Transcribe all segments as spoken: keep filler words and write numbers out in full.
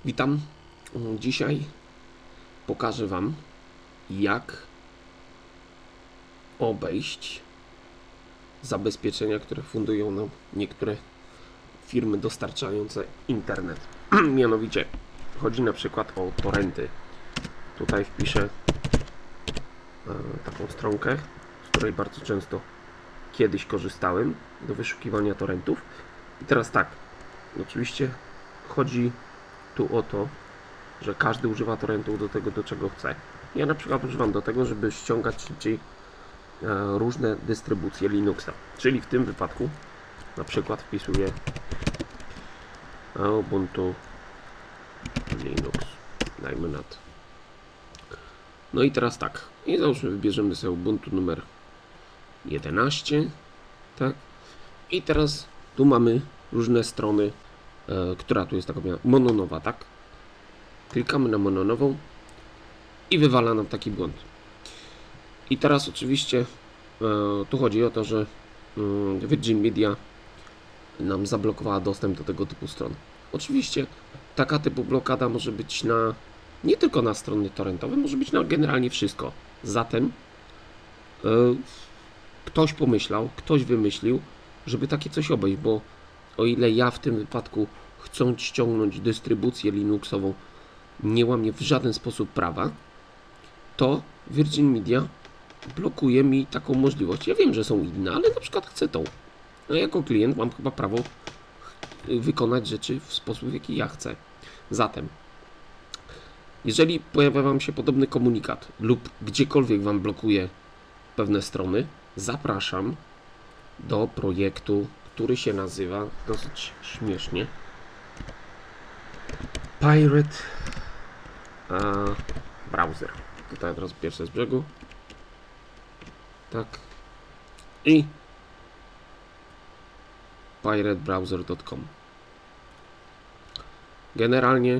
Witam. Dzisiaj pokażę Wam, jak obejść zabezpieczenia, które fundują nam niektóre firmy dostarczające internet. Mianowicie chodzi na przykład o torrenty. Tutaj wpiszę e, taką stronkę, z której bardzo często kiedyś korzystałem do wyszukiwania torrentów. I teraz tak, oczywiście chodzi tu o to, że każdy używa torrentów do tego, do czego chce. Ja na przykład używam do tego, żeby ściągać szybciej e, różne dystrybucje Linuxa. Czyli w tym wypadku na przykład wpisuję Ubuntu Linux. Dajmy na to. No i teraz tak. I załóżmy, wybierzemy sobie Ubuntu numer jedenaście. Tak. I teraz tu mamy różne strony, e, która tu jest taka mononowa, tak? Klikamy na mononową i wywala nam taki błąd. I teraz oczywiście e, tu chodzi o to, że e, Virgin Media nam zablokowała dostęp do tego typu stron. Oczywiście taka typu blokada może być na nie tylko na strony torrentowe, może być na generalnie wszystko. Zatem e, ktoś pomyślał, ktoś wymyślił, żeby takie coś obejść, bo o ile ja w tym wypadku, chcąc ściągnąć dystrybucję Linuxową, nie łamię w żaden sposób prawa, to Virgin Media blokuje mi taką możliwość. Ja wiem, że są inne, ale na przykład chcę tą. A jako klient mam chyba prawo wykonać rzeczy w sposób, w jaki ja chcę. Zatem, jeżeli pojawia Wam się podobny komunikat lub gdziekolwiek Wam blokuje pewne strony, zapraszam do projektu, który się nazywa dosyć śmiesznie Pirate a, Browser. Tutaj od razu pierwsze z brzegu. Tak. I pirate browser kropka com. Generalnie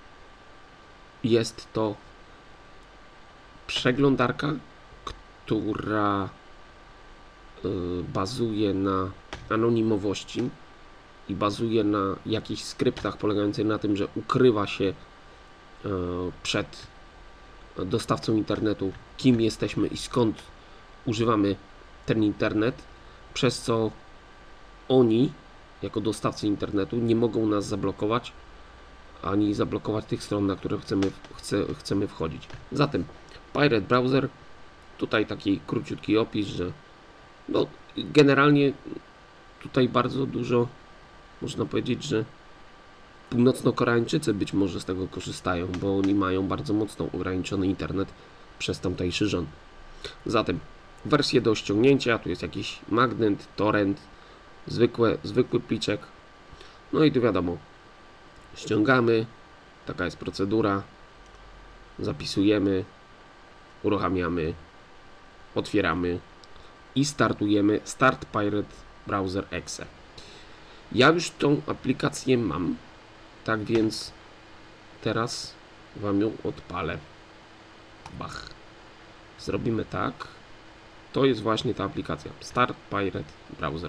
jest to przeglądarka, która y, bazuje na anonimowości i bazuje na jakichś skryptach polegających na tym, że ukrywa się y, przed dostawcą internetu, kim jesteśmy i skąd używamy ten internet, przez co oni, jako dostawcy internetu, nie mogą nas zablokować, ani zablokować tych stron, na które chcemy, chce, chcemy wchodzić. Zatem Pirate Browser, tutaj taki króciutki opis, że no, generalnie tutaj bardzo dużo, można powiedzieć, że Północno-Koreańczycy być może z tego korzystają, bo oni mają bardzo mocno ograniczony internet przez tamtejszy rząd. Zatem wersje do ściągnięcia, tu jest jakiś magnet, torrent, zwykłe, zwykły pliczek. No i tu wiadomo, ściągamy, taka jest procedura, zapisujemy, uruchamiamy, otwieramy i startujemy Start Pirate Browser Exe. Ja już tą aplikację mam, tak więc teraz Wam ją odpalę. Bach. Zrobimy tak. To jest właśnie ta aplikacja. Start Pirate Browser.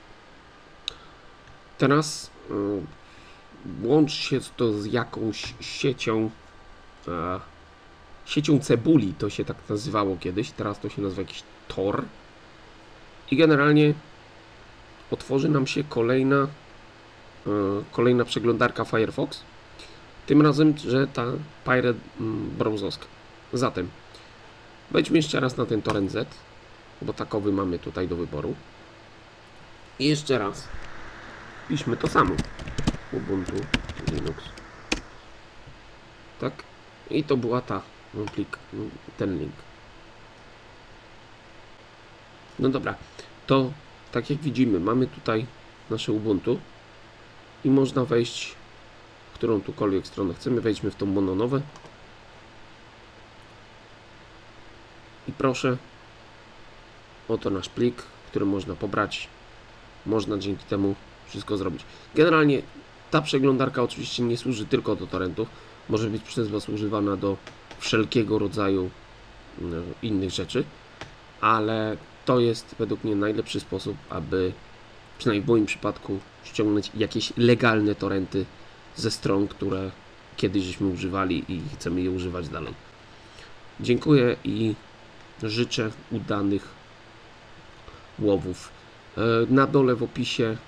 Teraz y, łączy się to z jakąś siecią y, siecią cebuli, to się tak nazywało kiedyś. Teraz to się nazywa jakiś Tor. I generalnie otworzy nam się kolejna kolejna przeglądarka Firefox, tym razem, że ta Pirate browserska. Zatem wejdźmy jeszcze raz na ten torrent Z, bo takowy mamy tutaj do wyboru. I jeszcze raz piszmy to samo. Ubuntu Linux. Tak. I to była ta plik, ten link. No dobra, to tak jak widzimy, mamy tutaj nasze Ubuntu i można wejść w którą tukolwiek stronę chcemy. Wejdźmy w tą mononowę i proszę, oto nasz plik, który można pobrać. Można dzięki temu wszystko zrobić. Generalnie ta przeglądarka oczywiście nie służy tylko do torrentów, może być przez Was używana do wszelkiego rodzaju innych rzeczy, ale to jest według mnie najlepszy sposób, aby przynajmniej w moim przypadku ściągnąć jakieś legalne torrenty ze stron, które kiedyś żeśmy używali i chcemy je używać dalej. Dziękuję i życzę udanych łowów. Na dole w opisie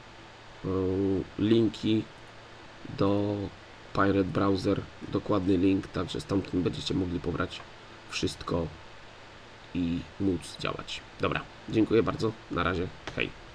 linki do Pirate Browser, dokładny link, także stamtąd będziecie mogli pobrać wszystko i móc działać. Dobra, dziękuję bardzo, na razie, hej.